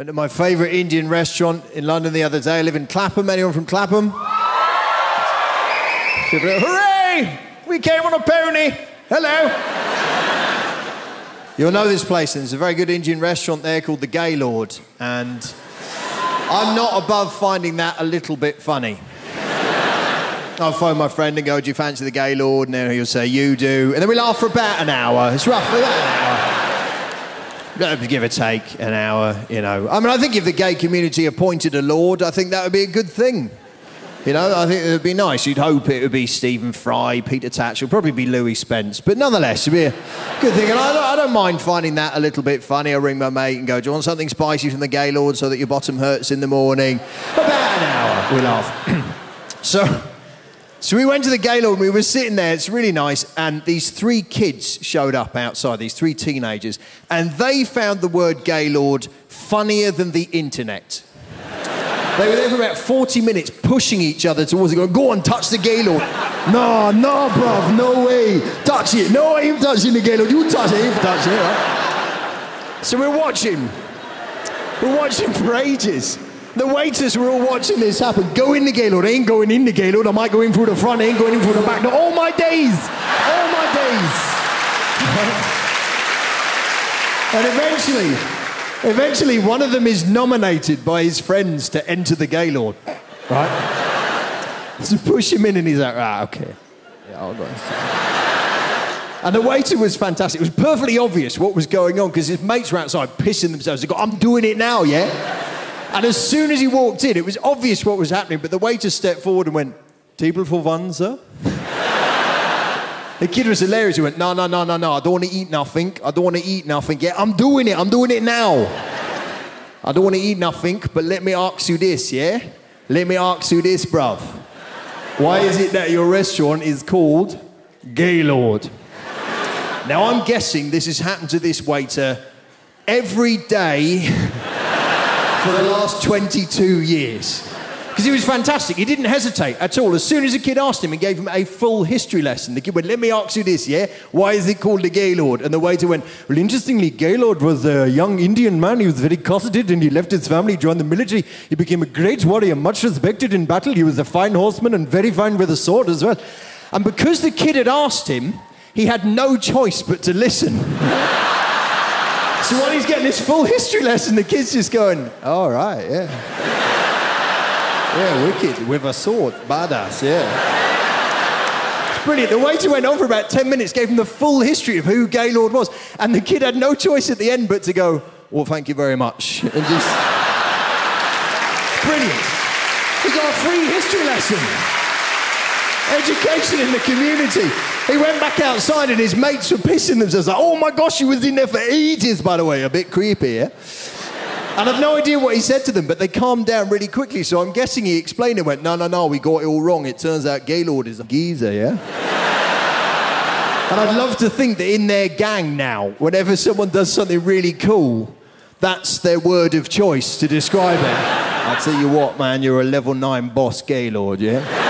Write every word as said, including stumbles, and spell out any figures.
Went to my favourite Indian restaurant in London the other day. I live in Clapham. Anyone from Clapham? Hooray! We came on a pony. Hello. You'll know this place, and there's a very good Indian restaurant there called the Gaylord, and I'm not above finding that a little bit funny. I'll phone my friend and go, do you fancy the Gaylord? And then he'll say, you do. And then we laugh for about an hour. It's roughly about an hour. Give or take an hour, you know. I mean, I think if the gay community appointed a lord, I think that would be a good thing. You know, I think it would be nice. You'd hope it would be Stephen Fry, Peter Tatchell, probably be Louis Spence. But nonetheless, it'd be a good thing. And I don't, I don't mind finding that a little bit funny. I ring my mate and go, do you want something spicy from the Gaylord so that your bottom hurts in the morning? About an hour, we laugh. so... So we went to the Gaylord and we were sitting there, it's really nice, and these three kids showed up outside, these three teenagers, and they found the word Gaylord funnier than the internet. They were there for about forty minutes pushing each other towards it, going, go on, touch the Gaylord. No, no, bruv, no way. Touch it. No, I ain't touching the Gaylord. You touch it, you touch it, right? So we're watching. We're watching for ages. The waiters were all watching this happen. Go in the Gaylord. I ain't going in the Gaylord. I might go in through the front. I ain't going in through the back. No, all my days. All my days. And eventually, eventually, one of them is nominated by his friends to enter the Gaylord. Right? So push him in and he's like, ah, okay. Yeah, I'll go. And the waiter was fantastic. It was perfectly obvious what was going on because his mates were outside pissing themselves. They go, I'm doing it now, yeah? And as soon as he walked in, it was obvious what was happening, but the waiter stepped forward and went, table for one, sir? The kid was hilarious. He went, no, no, no, no, no, I don't want to eat nothing. I don't want to eat nothing. Yeah, I'm doing it. I'm doing it now. I don't want to eat nothing, but let me ask you this, yeah? Let me ask you this, bruv. Why is it that your restaurant is called Gaylord? Now, I'm guessing this has happened to this waiter every day for the last twenty-two years. Because he was fantastic. He didn't hesitate at all. As soon as a kid asked him, he gave him a full history lesson. The kid went, let me ask you this, yeah? Why is it called the Gaylord? And the waiter went, well, interestingly, Gaylord was a young Indian man. He was very cosseted and he left his family, joined the military. He became a great warrior, much respected in battle. He was a fine horseman and very fine with a sword as well. And because the kid had asked him, he had no choice but to listen. So while he's getting this full history lesson, the kid's just going, all right, yeah. Yeah, wicked, with a sword, badass, yeah. It's brilliant. The waiter went on for about ten minutes, gave him the full history of who Gaylord was, and the kid had no choice at the end but to go, well, thank you very much. And just... Brilliant. He got a free history lesson. Education in the community. He went back outside and his mates were pissing themselves. Like, oh my gosh, he was in there for ages, by the way. A bit creepy, yeah? And I've no idea what he said to them, but they calmed down really quickly, so I'm guessing he explained it, went, no, no, no, we got it all wrong. It turns out Gaylord is a geezer, yeah? And I'd love to think that in their gang now, whenever someone does something really cool, that's their word of choice to describe it. I'll tell you what, man, you're a level nine boss Gaylord, yeah?